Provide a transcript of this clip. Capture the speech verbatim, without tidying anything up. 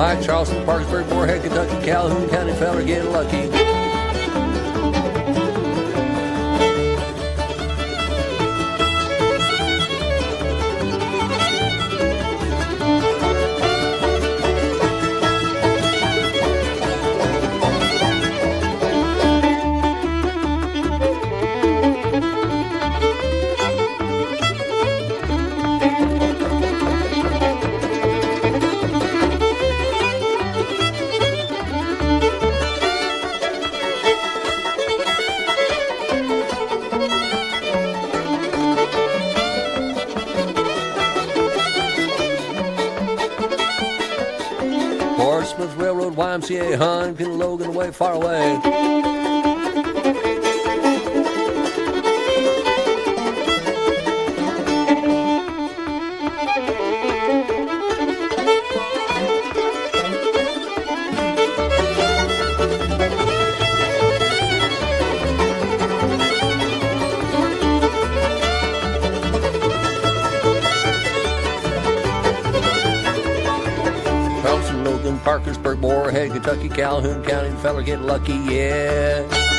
Mike, Charleston, Parkersburg, Moorhead, Kentucky, Calhoun County, feller getting lucky. Portsmouth Railroad, Y M C A, Huntington, Logan, away, far away. Charleston, Logan, Parkersburg, Moorhead, Kentucky, Calhoun County, feller get lucky, yeah.